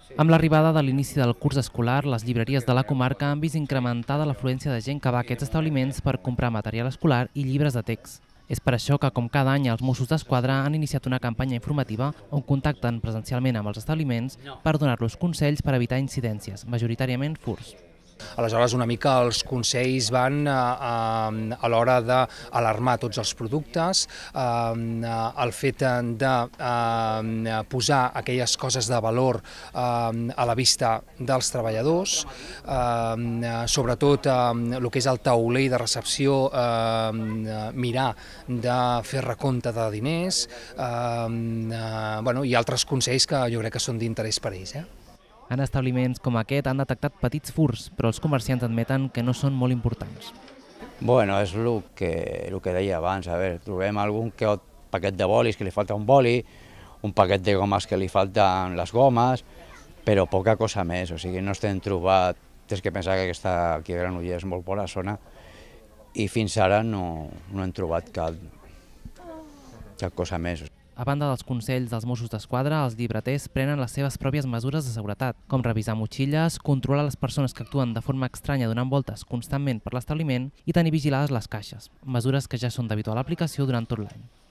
Amb l'arribada de l'inici del curs escolar, les llibreries de la comarca han vist incrementada l'afluència de gent que va a aquests establiments per comprar material escolar i llibres de text. És per això que, com cada any, els Mossos d'Esquadra han iniciat una campanya informativa on contacten presencialment amb els establiments per donar-los consells per evitar incidències, majoritàriament furts. Aleshores, una mica els consells van a l'hora d'alarmar tots els productes, el fet de posar aquelles coses de valor a la vista dels treballadors, sobretot el que és el tauler de recepció, mirar de fer recompte de diners, i altres consells que jo crec que són d'interès per ells. En establiments com aquest han detectat petits furts, però els comerciants admeten que no són molt importants. Bueno, és el que deia abans, trobem algun paquet de bolis que li falta un boli, un paquet de gomes que li falten les gomes, però poca cosa més, o sigui, no estem trobat, tens que pensar que aquí a Granollers és molt bona zona i fins ara no hem trobat cap cosa més. A banda dels consells dels Mossos d'Esquadra, els llibreters prenen les seves pròpies mesures de seguretat, com revisar motxilles, controlar les persones que actuen de forma estranya donant voltes constantment per l'establiment i tenir vigilades les caixes, mesures que ja són d'habitual aplicació durant tot l'any.